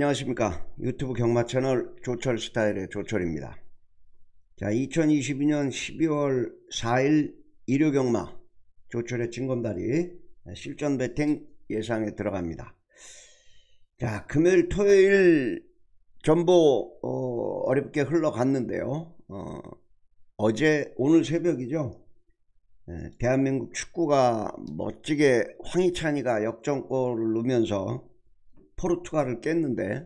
안녕하십니까. 유튜브 경마 채널 조철 스타일의 조철입니다. 자, 2022년 12월 4일 일요 경마 조철의 찐검다리 실전 배팅 예상에 들어갑니다. 자, 금요일 토요일 전부 어렵게 흘러갔는데요. 어제 오늘 새벽이죠. 대한민국 축구가 멋지게 황희찬이가 역전골을 넣으면서 포르투갈을 깼는데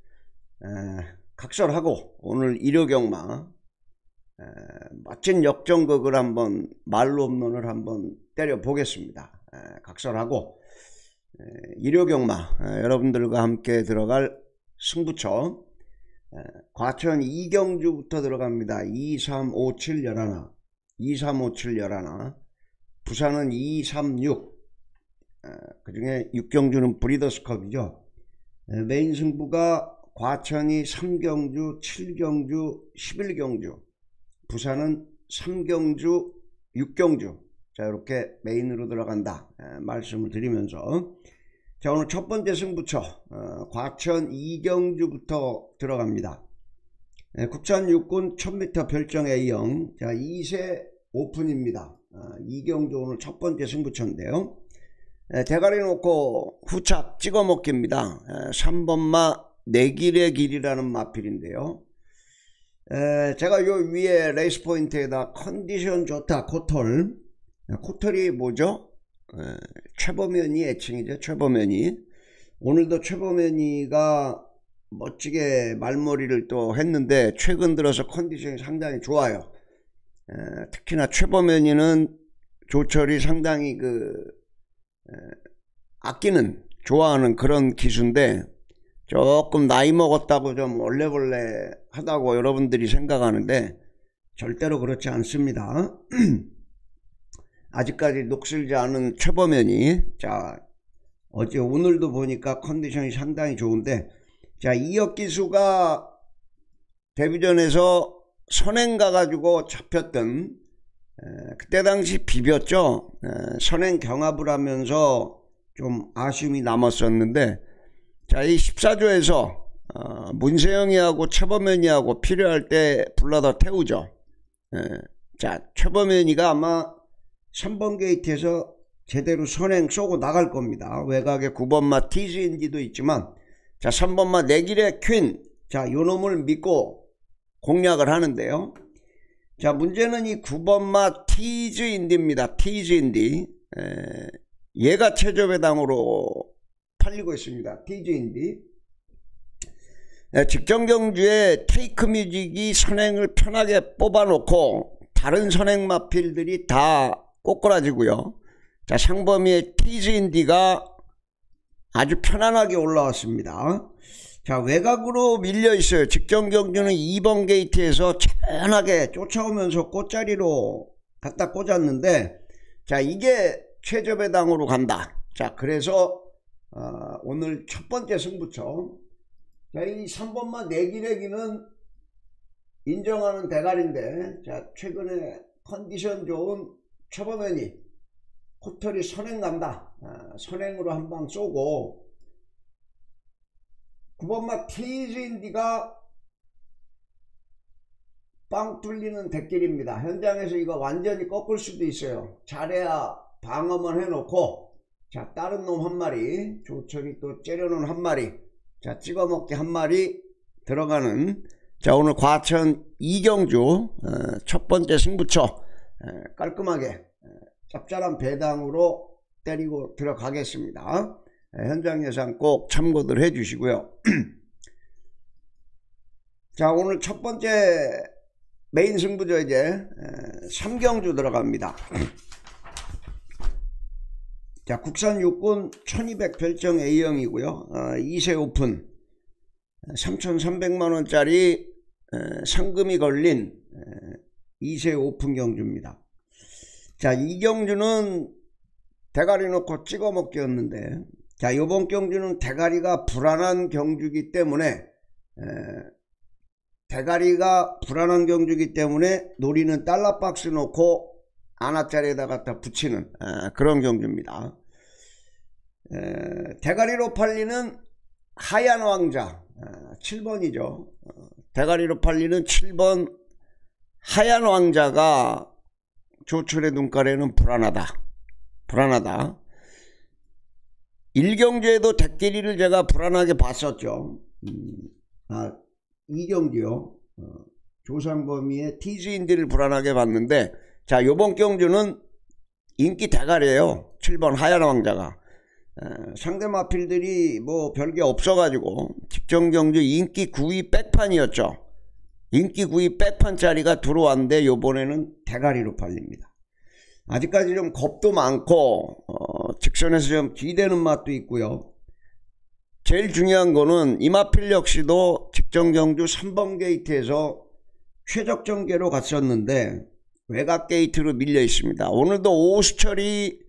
각설하고 오늘 일요 경마 멋진 역전극을 한번 말로 홈런을 한번 때려 보겠습니다. 각설하고 일요 경마 여러분들과 함께 들어갈 승부처 과천 이경주부터 들어갑니다. 2357 11 2357 11 부산은 236 그 중에 6경주는 브리더스컵이죠. 메인 승부가 과천이 3경주 7경주 11경주 부산은 3경주 6경주 자, 이렇게 메인으로 들어간다 말씀을 드리면서, 자, 오늘 첫 번째 승부처 과천 이경주부터 들어갑니다. 국산 육군 1000m 별정 A형, 자, 2세 오픈입니다. 이경주 오늘 첫 번째 승부처인데요. 대가리 놓고 후착 찍어 먹기입니다. 3번마 내길의 길이라는 마필인데요. 제가 요 위에 레이스 포인트에다 컨디션 좋다 코털, 코털이 뭐죠? 최범현이 애칭이죠. 최범현이 오늘도 최범현이가 멋지게 말머리를 또 했는데 최근 들어서 컨디션이 상당히 좋아요. 특히나 최범현이는 조철이 상당히 아끼는 좋아하는 그런 기수인데 조금 나이 먹었다고 좀 얼레벌레 하다고 여러분들이 생각하는데 절대로 그렇지 않습니다. 아직까지 녹슬지 않은 최범현이, 자, 어제 오늘도 보니까 컨디션이 상당히 좋은데, 자, 이혁 기수가 데뷔전에서 선행 가가지고 잡혔던 그때 당시 비볐죠. 선행 경합을 하면서 좀 아쉬움이 남았었는데, 자, 이 14조에서 문세영이하고 최범현이하고 필요할 때 불러다 태우죠. 자, 최범현이가 아마 3번 게이트에서 제대로 선행 쏘고 나갈 겁니다. 외곽에 9번마 티즈인디도 있지만, 자, 3번마 내길의 퀸, 자, 요 놈을 믿고 공략을 하는데요. 자, 문제는 이 9번마 티즈인디입니다. 티즈인디. 얘가 최저배당으로 팔리고 있습니다. 티즈인디. 직전경주에 테이크 뮤직이 선행을 편하게 뽑아놓고 다른 선행 마필들이 다 꼬꾸라지고요. 자, 상범이의 티즈인디가 아주 편안하게 올라왔습니다. 자, 외곽으로 밀려 있어요. 직전 경주는 2번 게이트에서 편하게 쫓아오면서 꽃자리로 갖다 꽂았는데, 자, 이게 최저배당으로 간다. 자, 그래서 오늘 첫 번째 승부처, 자, 이 3번마 내기내기는 인정하는 대가리인데, 자, 최근에 컨디션 좋은 최범현이 코털이 선행 간다. 선행으로 한 방 쏘고, 9번마 티즈인디가 빵 뚫리는 대길입니다. 현장에서 이거 완전히 꺾을 수도 있어요. 잘해야 방어만 해놓고, 자, 다른 놈 한 마리, 조철이 또 째려놓은 한 마리, 자, 찍어먹기 한 마리 들어가는, 자, 오늘 과천 이경주 첫 번째 승부처 깔끔하게 짭짤한 배당으로 때리고 들어가겠습니다. 현장 예상 꼭 참고들 해 주시고요. 자, 오늘 첫 번째 메인 승부죠. 이제 3경주 들어갑니다. 자, 국산 육군 1200 별정 A형이고요. 2세 오픈 3,300만원짜리 상금이 걸린 2세 오픈 경주입니다. 자, 이 경주는 대가리 놓고 찍어 먹기였는데, 자, 요번 경주는 대가리가 불안한 경주기 때문에 노리는 달러박스 놓고 아나짜리에다 갖다 붙이는 그런 경주입니다. 대가리로 팔리는 하얀 왕자 7번이죠. 대가리로 팔리는 7번 하얀 왕자가 조철의 눈깔에는 불안하다. 일경주에도 대끼리를 제가 불안하게 봤었죠. 이경주요. 조상범위의 티즈인디를 불안하게 봤는데, 자, 요번 경주는 인기 대가리예요. 7번 하얀 왕자가. 상대 마필들이 뭐 별게 없어가지고 직전경주 인기 9위 백판이었죠. 인기 9위 백판짜리가 들어왔는데 요번에는 대가리로 팔립니다. 아직까지 좀 겁도 많고 직선에서 좀 기대는 맛도 있고요. 제일 중요한 거는 이 마필 역시도 직전경주 3번 게이트에서 최적전개로 갔었는데 외곽 게이트로 밀려 있습니다. 오늘도 오수철이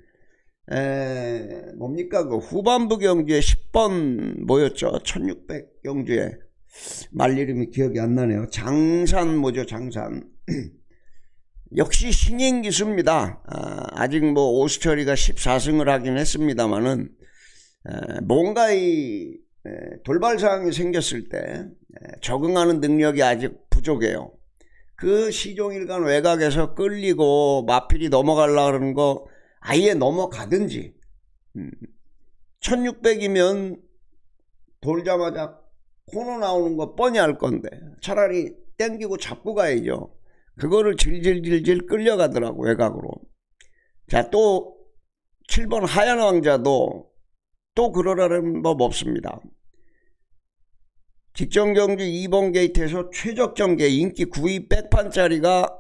뭡니까 그 후반부 경주에 10번 뭐였죠? 1600 경주에 말 이름이 기억이 안 나네요. 장산 뭐죠? 장산. 역시 신인 기수입니다. 아직 뭐 오수철이가 14승을 하긴 했습니다만은 뭔가 이 돌발사항이 생겼을 때 적응하는 능력이 아직 부족해요. 그 시종일관 외곽에서 끌리고 마필이 넘어가려고 그러는 거 아예 넘어가든지 1600이면 돌자마자 코너 나오는 거 뻔히 알 건데 차라리 땡기고 잡고 가야죠. 그거를 질질질질 끌려가더라고 외곽으로. 자, 또 7번 하얀 왕자도 또 그러라는 법 없습니다. 직전경주 2번 게이트에서 최적전개 인기 9위 백판짜리가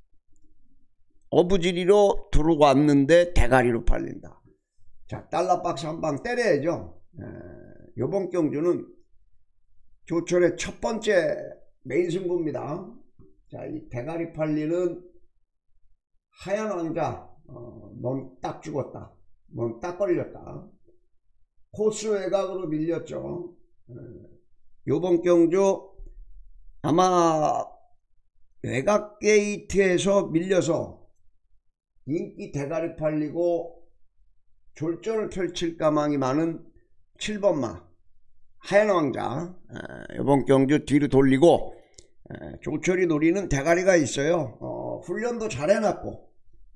어부지리로 들어왔는데 대가리로 팔린다. 자, 달러박스 한 방 때려야죠. 요번 경주는 조철의 첫 번째 메인 승부입니다. 자, 이 대가리 팔리는 하얀 왕자, 넌 딱 죽었다. 넌 딱 걸렸다. 코스 외곽으로 밀렸죠. 요번 경주 아마 외곽 게이트에서 밀려서 인기 대가리 팔리고 졸전을 펼칠 가망이 많은 7번마 하얀 왕자 요번 경주 뒤로 돌리고 조철이 노리는 대가리가 있어요. 훈련도 잘 해놨고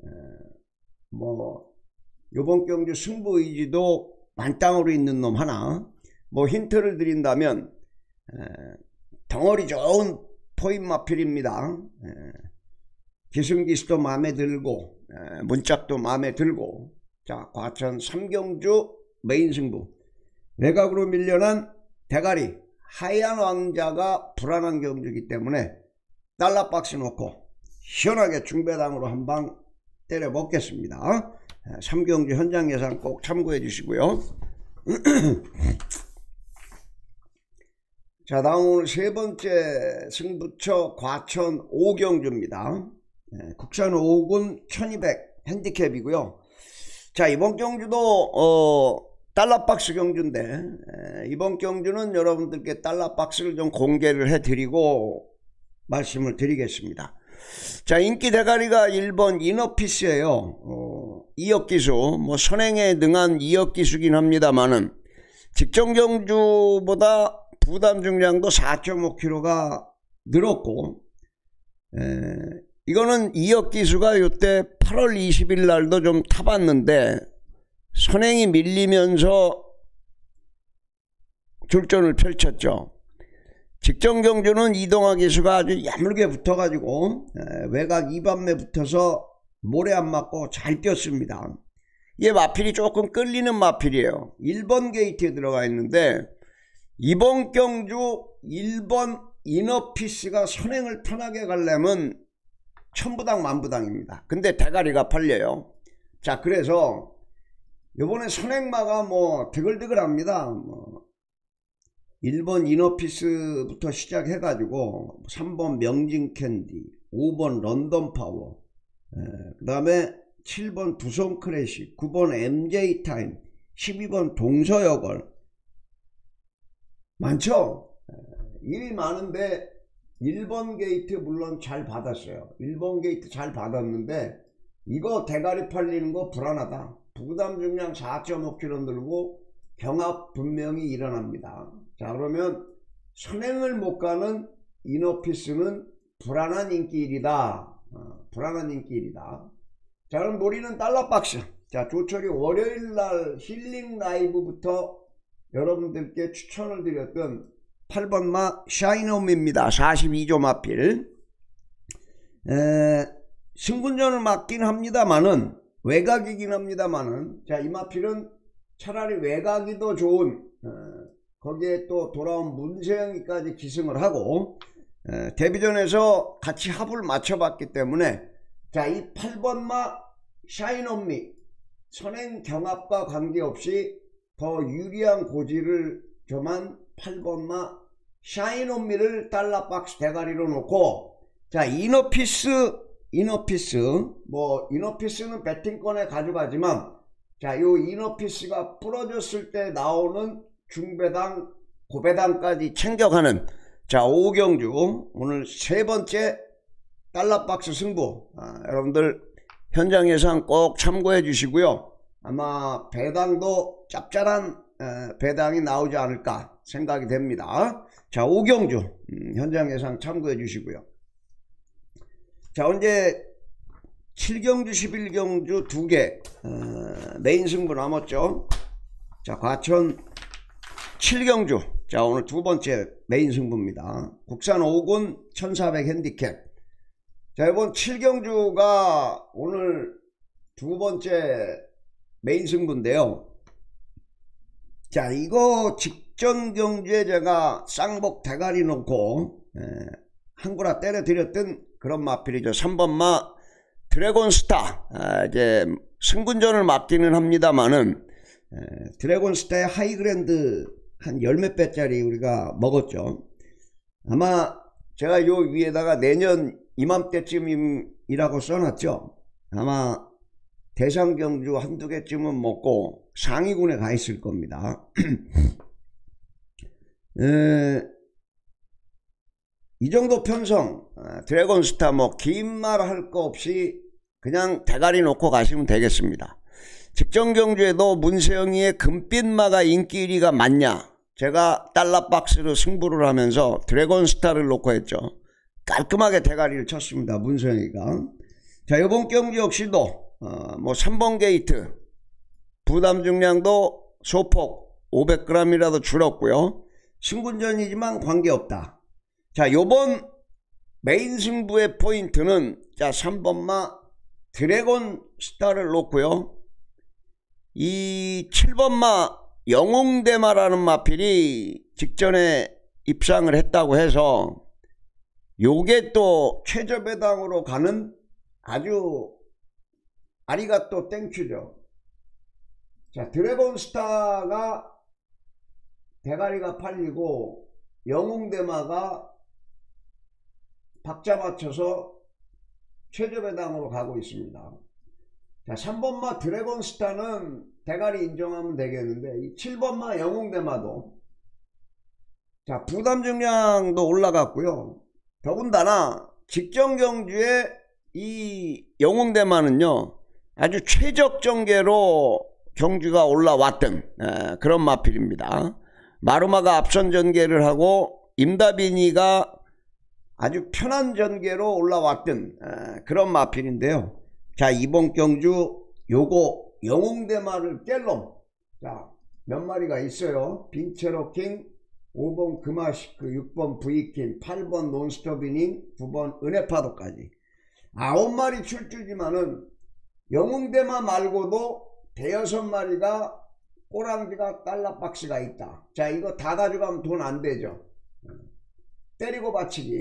뭐 요번 경주 승부 의지도 만땅으로 있는 놈 하나. 뭐 힌트를 드린다면 덩어리 좋은 포인 마필입니다. 기승기수도 마음에 들고 문짝도 마음에 들고. 자, 과천 3경주 메인 승부 외곽으로 밀려난 대가리 하얀 왕자가 불안한 경주이기 때문에 달러박스 놓고 시원하게 중배당으로 한방 때려 먹겠습니다. 3경주 현장 예상 꼭 참고해 주시고요. 자, 다음 오늘 세 번째 승부처 과천 5경주입니다. 국산 5군 1200 핸디캡이고요. 자, 이번 경주도 달러박스 경주인데 이번 경주는 여러분들께 달러박스를 좀 공개를 해 드리고 말씀을 드리겠습니다. 자, 인기 대가리가 1번 이너피스예요. 2억 기수, 뭐 선행에 능한 2억 기수긴 합니다만은 직전 경주보다 부담 중량도 4.5kg가 늘었고 이거는 2억 기수가 요때 8월 20일 날도 좀 타봤는데 선행이 밀리면서 출전을 펼쳤죠. 직전 경주는 이동화 기수가 아주 야물게 붙어가지고 외곽 2반매 붙어서 모래 안 맞고 잘 뛰었습니다. 이게 마필이 조금 끌리는 마필이에요. 1번 게이트에 들어가 있는데 이번 경주 1번 이너피스가 선행을 편하게 가려면 천부당 만부당입니다. 근데 대가리가 팔려요. 자, 그래서 요번에 선행마가 뭐 드글드글합니다. 뭐 1번 이너피스부터 시작해가지고 3번 명진캔디, 5번 런던파워, 그 다음에 7번 두손크래시, 9번 MJ타임, 12번 동서여걸. 많죠? 일이 많은데 1번 게이트 물론 잘 받았어요. 1번 게이트 잘 받았는데 이거 대가리 팔리는 거 불안하다. 부담 중량 4.5kg 늘고 경합 분명히 일어납니다. 자, 그러면 선행을 못 가는 이너피스는 불안한 인기일이다. 불안한 인기일이다. 자, 그럼 노리는 달러박스. 자, 조철이 월요일날 힐링 라이브부터 여러분들께 추천을 드렸던 8번마 샤이놈입니다. 42조 마필. 승분전을 맞긴 합니다만은, 외곽이긴 합니다만은, 자, 이 마필은 차라리 외곽이 더 좋은, 거기에 또 돌아온 문세영이까지 기승을 하고, 데뷔전에서 같이 합을 맞춰봤기 때문에, 자, 이 8번마 샤이놈미, 선행 경합과 관계없이 더 유리한 고지를 겸한 8번마 샤이놈미를 달러박스 대가리로 놓고, 자, 이너피스는 배팅권에 가져가지만, 자, 요 이너피스가 부러졌을 때 나오는 중배당, 고배당까지 챙겨가는, 자, 5경주 오늘 세 번째 달러박스 승부. 여러분들 현장 예상 꼭 참고해 주시고요. 아마 배당도 짭짤한 배당이 나오지 않을까 생각이 됩니다. 자, 5경주 현장 예상 참고해 주시고요. 자, 언제 7경주 11경주 2개 메인 승부 남았죠. 자, 과천 7경주, 자, 오늘 두 번째 메인 승부입니다. 국산 5군 1400 핸디캡. 자, 이번 7경주가 오늘 두 번째 메인 승부인데요. 자, 이거 직전 경주에 제가 쌍복 대가리 놓고 한구라 때려 드렸던 그런 마필이죠. 3번마 드래곤스타. 이제 승분전을 맞기는 합니다만은 드래곤스타의 하이그랜드 한 열몇 배짜리 우리가 먹었죠. 아마 제가 요 위에다가 내년 이맘때쯤이라고 써놨죠. 아마 대상경주 한두 개쯤은 먹고 상위군에 가 있을 겁니다. 이 정도 편성, 드래곤스타 뭐 긴 말 할 거 없이 그냥 대가리 놓고 가시면 되겠습니다. 직전 경주에도 문세영이의 금빛마가 인기 1위가 맞냐? 제가 달러박스로 승부를 하면서 드래곤스타를 놓고 했죠. 깔끔하게 대가리를 쳤습니다. 문세영이가. 자, 이번 경주 역시도 뭐 3번 게이트 부담 중량도 소폭 500g이라도 줄었고요. 승분전이지만 관계없다. 자, 요번 메인 승부의 포인트는, 자, 3번마 드래곤스타를 놓고요. 이 7번마 영웅대마라는 마필이 직전에 입상을 했다고 해서 요게 또 최저배당으로 가는 아주 아리가또 땡큐죠. 자, 드래곤스타가 대가리가 팔리고 영웅대마가 박자 맞춰서 최저배당으로 가고 있습니다. 자, 3번마 드래곤스타는 대가리 인정하면 되겠는데, 이 7번마 영웅대마도, 자, 부담 중량도 올라갔고요. 더군다나 직전 경주에 이 영웅대마는요, 아주 최적전개로 경주가 올라왔던 그런 마필입니다. 마루마가 앞선 전개를 하고 임다빈이가 아주 편한 전개로 올라왔던 그런 마필인데요. 자, 이번 경주 요거 영웅대마를 깰 놈, 자, 몇 마리가 있어요. 빈체로킹, 5번 금화시크, 6번 브이킨, 8번 논스톱이닝, 9번 은혜파도까지 9마리 출주지만은 영웅대마 말고도 대여섯 마리가 꼬랑지가 달러박스가 있다. 자, 이거 다 가져가면 돈 안 되죠. 때리고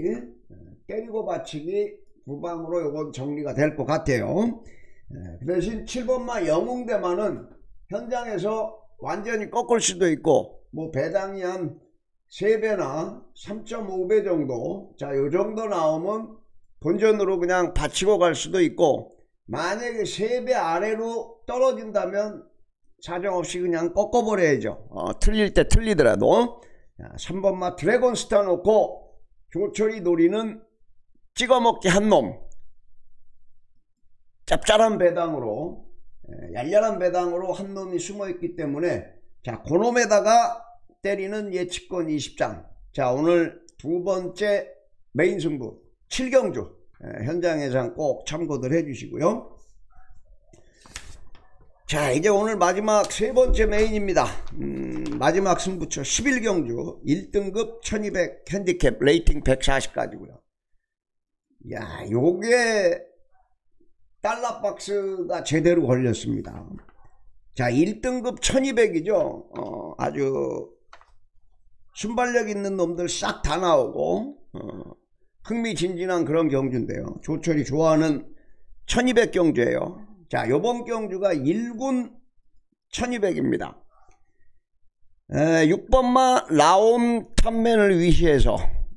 받치기 구방으로 요건 정리가 될 것 같아요. 그 대신 7번마 영웅대마는 현장에서 완전히 꺾을 수도 있고, 뭐 배당이 한 3배나 3.5배 정도, 자, 요 정도 나오면 본전으로 그냥 받치고 갈 수도 있고, 만약에 3배 아래로 떨어진다면 사정없이 그냥 꺾어버려야죠. 틀릴 때 틀리더라도. 자, 3번마 드래곤스타 놓고 조철이 노리는 찍어먹기 한 놈, 짭짤한 배당으로, 얄얄한 배당으로 한 놈이 숨어있기 때문에 자, 그놈에다가 때리는 예측권 20장. 자, 오늘 두 번째 메인 승부 7경주 현장 예상 꼭 참고들 해주시고요. 자, 이제 오늘 마지막 세 번째 메인입니다. 마지막 승부처 11경주 1등급 1200 핸디캡 레이팅 140까지고요. 야, 요게 달러박스가 제대로 걸렸습니다. 자, 1등급 1200이죠. 아주 순발력 있는 놈들 싹 다 나오고 흥미진진한 그런 경주인데요. 조철이 좋아하는 1200 경주예요. 자, 요번 경주가 1군 1200입니다. 6번마 라온 탑맨을 위시해서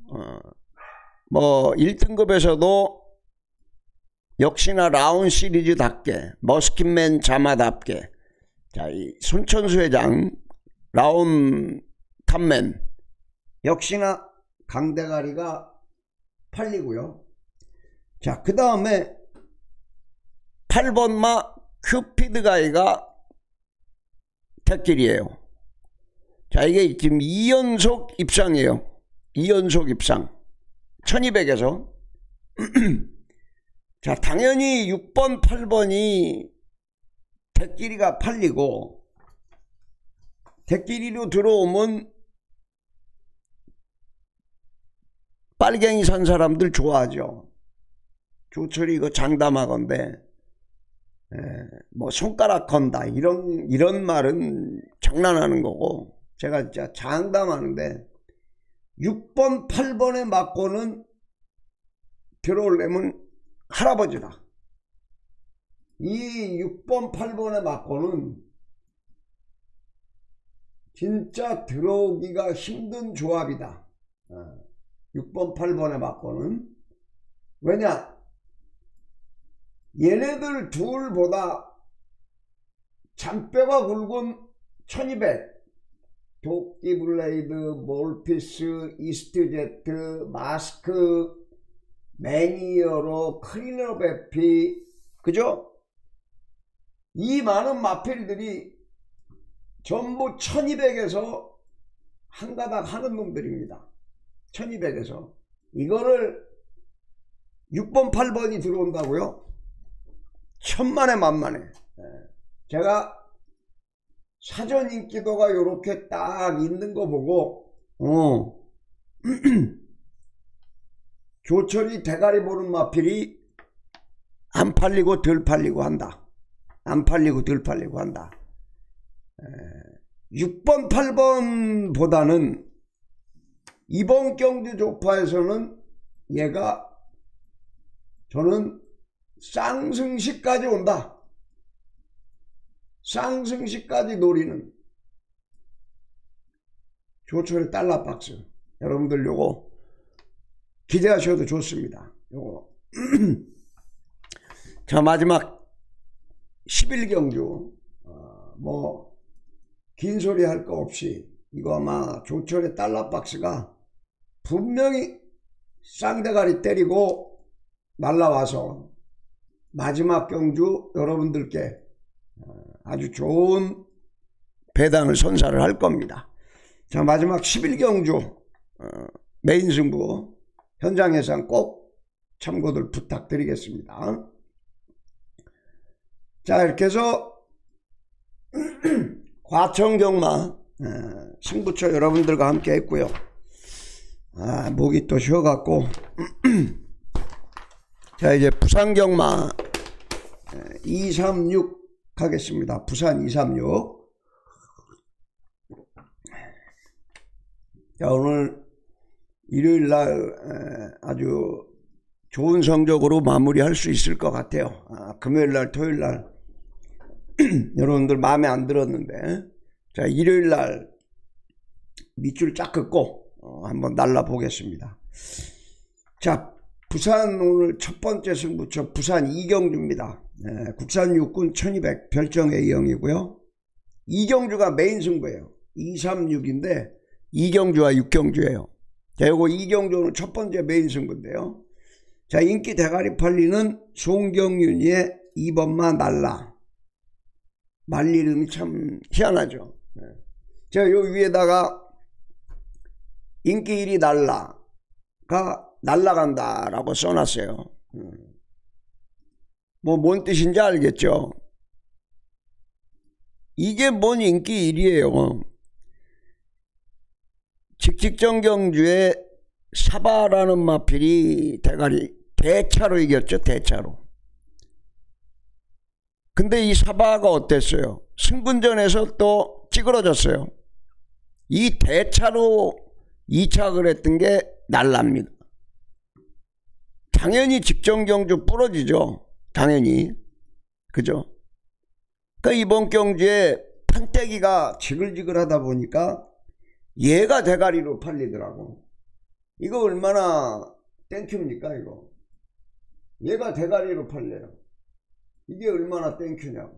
뭐 1등급에서도 역시나 라온 시리즈답게 머스킷맨 자마답게 자, 이 손천수 회장 라온 탑맨 역시나 강대가리가 팔리고요. 자, 그 다음에 8번마 큐피드가이가 택길이에요. 자, 이게 지금 2연속 입상이에요. 2연속 입상 1200에서 자, 당연히 6번 8번이 택길이가 팔리고 택길이로 들어오면 빨갱이 산 사람들 좋아하죠. 조철이 이거 장담하건데 뭐 손가락 건다 이런 말은 장난하는 거고 제가 진짜 장담하는데 6번 8번에 맞고는 들어오려면 할아버지다. 이 6번 8번에 맞고는 진짜 들어오기가 힘든 조합이다. 6번 8번에 맞고는 왜냐 얘네들 둘보다 잔뼈가 굵은 1200 도끼 블레이드, 몰피스, 이스트제트, 마스크, 매니어로, 클리너 베피 그죠? 이 많은 마필들이 전부 1200에서 한 가닥 하는 놈들입니다. 1200에서 이거를 6번 8번이 들어온다고요? 천만에 만만해. 제가 사전 인기도가 요렇게 딱 있는 거 보고 조철이 대가리 보는 마필이 안 팔리고 덜 팔리고 한다. 안 팔리고 덜 팔리고 한다. 6번 8번보다는 이번 경주 조파에서는 얘가 저는 쌍승시까지 온다. 쌍승시까지 노리는 조철의 달러박스 여러분들 요거 기대하셔도 좋습니다. 요거 자, 마지막 11경주 뭐 긴 소리 할 거 없이 이거 아마 조철의 달러박스가 분명히 쌍대가리 때리고 날라와서 마지막 경주 여러분들께 아주 좋은 배당을 선사를 할 겁니다. 자, 마지막 11경주 메인 승부 현장 예상 꼭 참고들 부탁드리겠습니다. 자, 이렇게 해서 과천경마 승부처 여러분들과 함께 했고요. 목이 또 쉬어갖고 자, 이제 부산경마 236 하겠습니다. 부산 236. 자, 오늘 일요일날 아주 좋은 성적으로 마무리할 수 있을 것 같아요. 금요일날 토요일날 여러분들 마음에 안 들었는데 자, 일요일날 밑줄 쫙 긋고 한번 날라보겠습니다. 자, 부산 오늘 첫 번째 승부처 부산 2경주입니다. 국산 육군 1200 별정 A형이고요. 2경주가 메인 승부예요. 236인데 2경주와 6경주예요. 자, 요거 2경주 오늘 첫 번째 메인 승부인데요. 자, 인기 대가리 팔리는 송경윤이의 2번마 날라. 말 이름이 참 희한하죠. 제가 요 위에다가 인기 1위 날라가 날라간다 라고 써놨어요. 뭐 뭔 뜻인지 알겠죠? 이게 뭔 인기 1위예요. 직직정경주의 사바라는 마필이 대차로 이겼죠. 대차로. 근데 이 사바가 어땠어요? 승분전에서 또 찌그러졌어요. 이 대차로 2착을 했던 게 날라입니다. 당연히 직정경주 부러지죠. 당연히. 그죠? 그러니까 이번 경주에 판때기가 지글지글하다 보니까 얘가 대가리로 팔리더라고. 이거 얼마나 땡큐입니까 이거. 얘가 대가리로 팔려요. 이게 얼마나 땡큐냐고.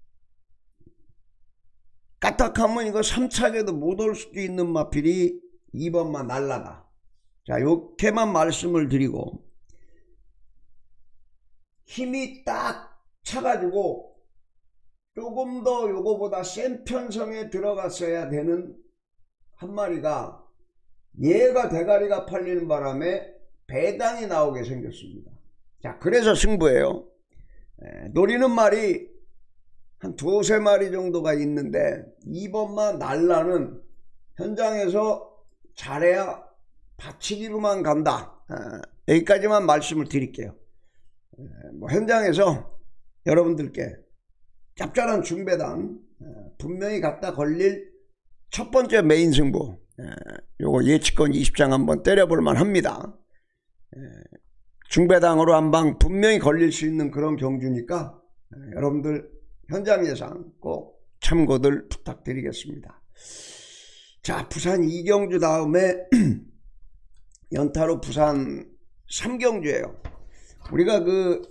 까딱하면 이거 3착에도 못 올 수도 있는 마필이 2번만 날라다. 자, 요렇게만 말씀을 드리고, 힘이 딱 차가지고 조금 더 요거보다 센 편성에 들어갔어야 되는 한 마리가 얘가 대가리가 팔리는 바람에 배당이 나오게 생겼습니다. 자, 그래서 승부예요. 노리는 말이 한 2~3마리 정도가 있는데 2번만 날라는 현장에서 잘해야 받치기로만 간다. 여기까지만 말씀을 드릴게요. 뭐 현장에서 여러분들께 짭짤한 중배당 분명히 갖다 걸릴 첫 번째 메인 승부, 요거 예측권 20장 한번 때려볼만 합니다. 중배당으로 한 방 분명히 걸릴 수 있는 그런 경주니까 여러분들 현장 예상 꼭 참고들 부탁드리겠습니다. 자, 부산 2경주 다음에 연타로 부산 3경주예요. 우리가 그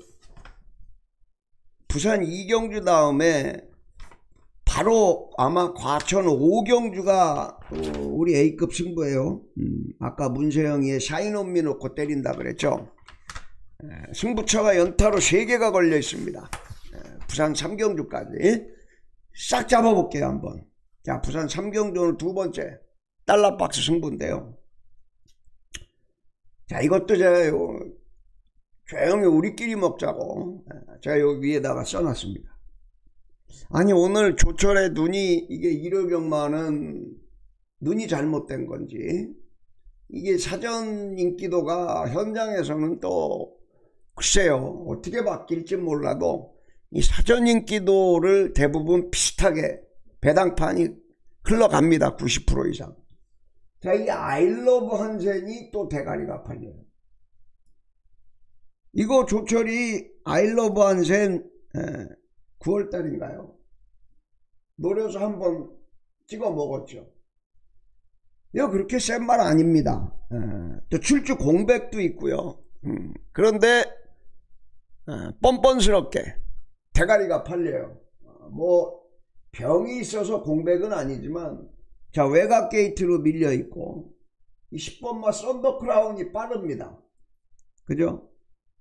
부산 2경주 다음에 바로 아마 과천 5경주가 우리 A급 승부예요. 아까 문세영이의 샤인온미 놓고 때린다 그랬죠. 승부처가 연타로 3개가 걸려 있습니다. 부산 3경주까지 싹 잡아볼게요 한번. 자, 부산 3경주는 두 번째 달러박스 승부인데요. 자, 이것도 제가 조용히 우리끼리 먹자고 제가 여기 위에다가 써놨습니다. 아니, 오늘 조철의 눈이 이게 1호병만은 눈이 잘못된 건지, 이게 사전 인기도가 현장에서는 또 글쎄요 어떻게 바뀔지 몰라도 이 사전 인기도를 대부분 비슷하게 배당판이 흘러갑니다. 90% 이상. 자, 이 아이러브 한센이 또 대가리가 팔려요. 이거 조철이 아이러브 한센 9월달인가요? 노려서 한번 찍어 먹었죠. 이거 그렇게 센 말 아닙니다. 또 출주 공백도 있고요. 그런데 뻔뻔스럽게 대가리가 팔려요. 뭐 병이 있어서 공백은 아니지만, 자, 외곽 게이트로 밀려 있고 이 10번마 썬더크라운이 빠릅니다. 그죠?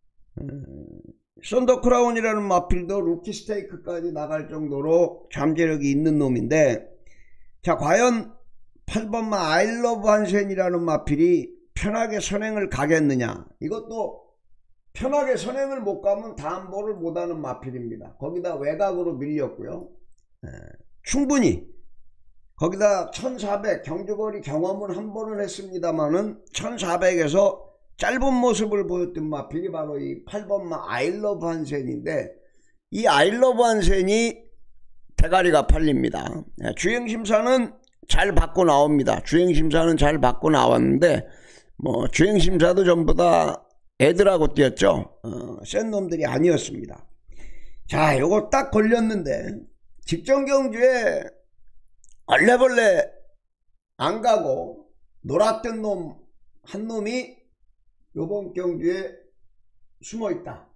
썬더크라운이라는 마필도 루키 스테이크까지 나갈 정도로 잠재력이 있는 놈인데, 자, 과연 8번마 아이러브 한센이라는 마필이 편하게 선행을 가겠느냐. 이것도 편하게 선행을 못 가면 담보를 못하는 마필입니다. 거기다 외곽으로 밀렸고요. 충분히 거기다 1400 경주거리 경험은 한 번은 했습니다만은 1400에서 짧은 모습을 보였던 마필이 바로 이 8번마 아이러브 한센인데, 이 아이러브 한센이 대가리가 팔립니다. 주행심사는 잘 받고 나옵니다. 주행심사는 잘 받고 나왔는데, 뭐 주행심사도 전부 다 애들하고 뛰었죠. 센 놈들이 아니었습니다. 자, 요거 딱 걸렸는데 직전경주에 얼레벌레 안 가고 놀았던 놈 한 놈이 요번 경주에 숨어있다.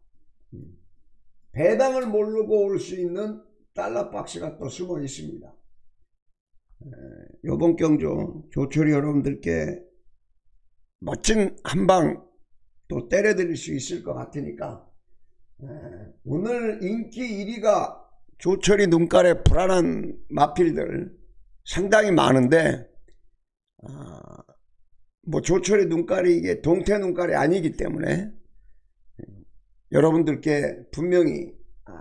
배당을 모르고 올 수 있는 달러박스가 또 숨어 있습니다. 요번 경주 조철이 여러분들께 멋진 한방 또 때려드릴 수 있을 것 같으니까, 오늘 인기 1위가 조철이 눈깔에 불안한 마필들 상당히 많은데 뭐 조철의 눈깔이 이게 동태 눈깔이 아니기 때문에 여러분들께 분명히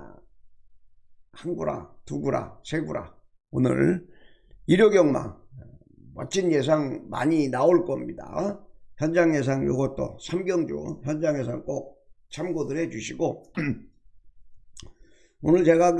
한 구라, 두 구라, 세 구라 오늘 일요경마 멋진 예상 많이 나올 겁니다. 현장 예상 요것도 삼경주 현장 예상 꼭 참고들 해주시고 오늘 제가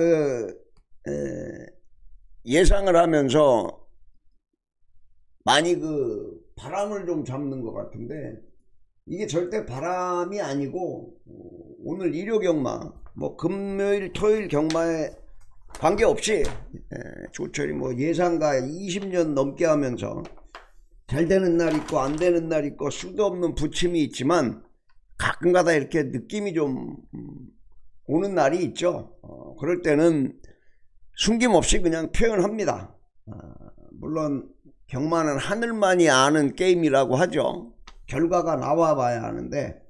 예상을 하면서 많이 바람을 좀 잡는 것 같은데 이게 절대 바람이 아니고 오늘 일요경마 뭐 금요일 토요일 경마에 관계없이 조철이 뭐 예상가 20년 넘게 하면서 잘 되는 날 있고 안 되는 날 있고 수도 없는 부침이 있지만 가끔가다 이렇게 느낌이 좀 오는 날이 있죠. 그럴 때는 숨김없이 그냥 표현합니다. 물론 경마는 하늘만이 아는 게임이라고 하죠. 결과가 나와 봐야 하는데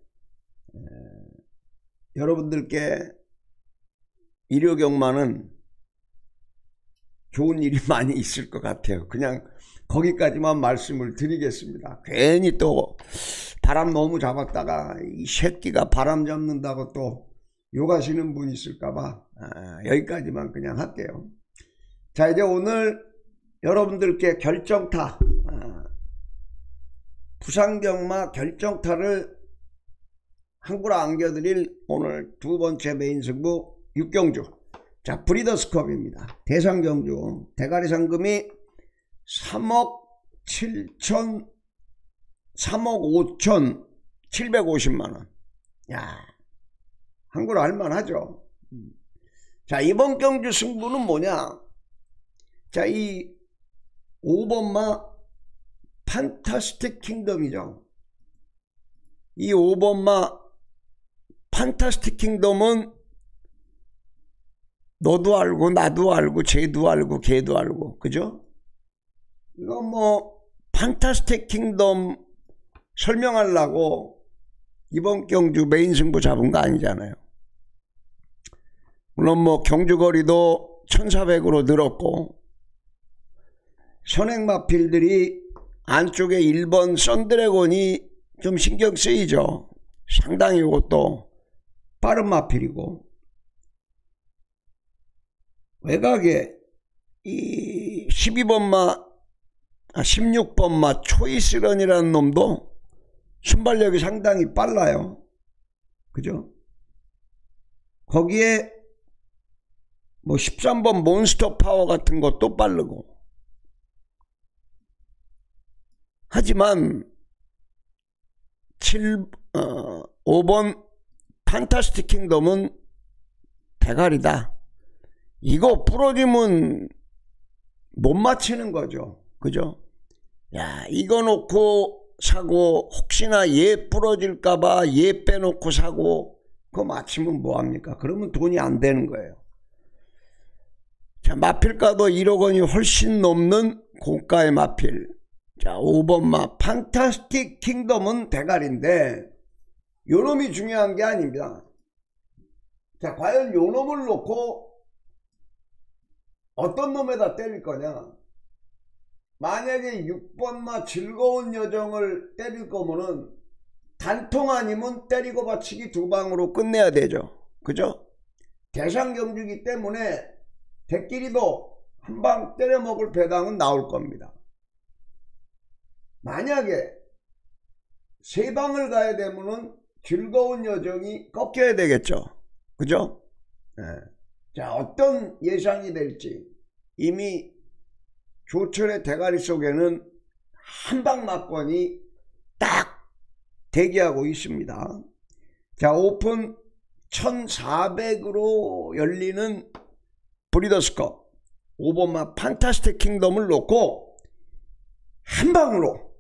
여러분들께 일요경마는 좋은 일이 많이 있을 것 같아요. 그냥 거기까지만 말씀을 드리겠습니다. 괜히 또 바람 너무 잡았다가 이 새끼가 바람 잡는다고 또 욕하시는 분 있을까봐 여기까지만 그냥 할게요. 자, 이제 오늘 여러분들께 결정타 부산경마 결정타를 한 구라 안겨드릴 오늘 두 번째 메인 승부 육경주. 자, 브리더스컵입니다. 대상경주 대가리 상금이 3억 5천 750만원. 야, 한 구라 할만하죠. 자, 이번 경주 승부는 뭐냐. 자, 이 5번마 판타스틱 킹덤이죠. 이 5번마 판타스틱 킹덤은 너도 알고 나도 알고 쟤도 알고 걔도 알고 그죠? 이거 뭐 판타스틱 킹덤 설명하려고 이번 경주 메인 승부 잡은 거 아니잖아요. 물론 뭐 경주거리도 1400으로 늘었고 선행마필들이 안쪽에 1번 썬드래곤이 좀 신경 쓰이죠. 상당히 이것도 빠른 마필이고 외곽에 이 16번마 초이스런이라는 놈도 순발력이 상당히 빨라요. 그죠? 거기에 뭐 13번 몬스터 파워 같은 것도 빠르고 하지만 5번 판타스틱 킹덤은 대가리다. 이거 부러지면 못 맞히는 거죠. 그죠? 야, 이거 놓고 사고 혹시나 얘 부러질까봐 얘 빼놓고 사고 그거 맞히면 뭐합니까? 그러면 돈이 안 되는 거예요. 자, 마필가도 1억 원이 훨씬 넘는 고가의 마필. 자, 5번마 판타스틱 킹덤은 대가리인데 요놈이 중요한 게 아닙니다. 자, 과연 요놈을 놓고 어떤 놈에다 때릴 거냐. 만약에 6번마 즐거운 여정을 때릴 거면은 단통 아니면 때리고 받치기 두 방으로 끝내야 되죠. 그죠? 대상경주기 때문에 대끼리도 한 방 때려 먹을 배당은 나올 겁니다. 만약에 세 방을 가야 되면은 즐거운 여정이 꺾여야 되겠죠. 그죠? 네. 자, 어떤 예상이 될지 이미 조철의 대가리 속에는 한방 막권이 딱 대기하고 있습니다. 자, 오픈 1400으로 열리는 브리더스컵 5번마 판타스틱 킹덤을 놓고 한방으로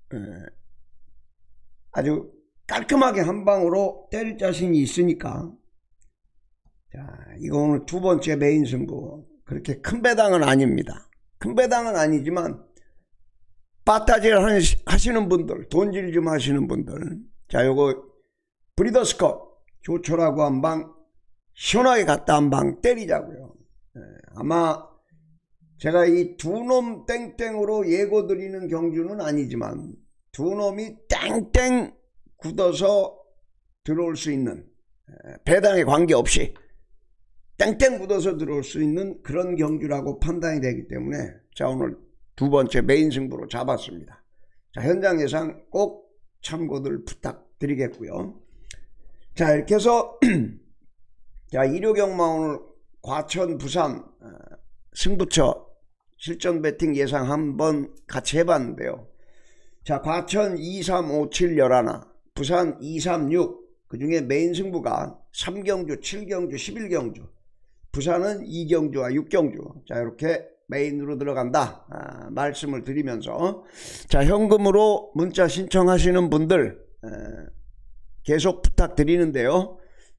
아주 깔끔하게 한방으로 때릴 자신이 있으니까 자, 이거 오늘 두 번째 메인 승부 그렇게 큰 배당은 아닙니다. 큰 배당은 아니지만 빠따질 하시는 분들 돈질 좀 하시는 분들 자, 요거 브리더스컵 조철하고 한방 시원하게 갔다 한방 때리자고요. 아마 제가 이 두 놈 땡땡으로 예고 드리는 경주는 아니지만 두 놈이 땡땡 굳어서 들어올 수 있는, 배당에 관계없이 땡땡 굳어서 들어올 수 있는 그런 경주라고 판단이 되기 때문에 자, 오늘 두 번째 메인 승부로 잡았습니다. 자, 현장 예상 꼭 참고들 부탁드리겠고요. 자, 이렇게 해서 자, 일요경마 오늘 과천 부산 승부처 실전 배팅 예상 한번 같이 해봤는데요. 자, 과천 2, 3, 5, 7, 11, 부산 2, 3, 6, 그 중에 메인 승부가 3경주, 7경주, 11경주, 부산은 2경주와 6경주. 자, 이렇게 메인으로 들어간다 말씀을 드리면서, 자, 현금으로 문자 신청하시는 분들 계속 부탁드리는데요.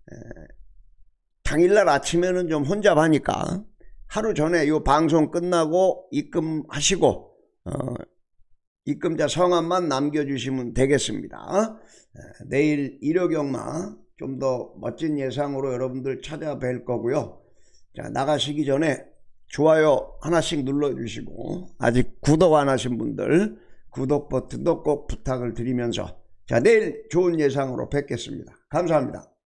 당일날 아침에는 좀 혼잡하니까 하루 전에 이 방송 끝나고 입금하시고 입금자 성함만 남겨주시면 되겠습니다. 내일 일요경마 좀 더 멋진 예상으로 여러분들 찾아뵐 거고요. 자, 나가시기 전에 좋아요 하나씩 눌러주시고 아직 구독 안 하신 분들 구독 버튼도 꼭 부탁을 드리면서 자, 내일 좋은 예상으로 뵙겠습니다. 감사합니다.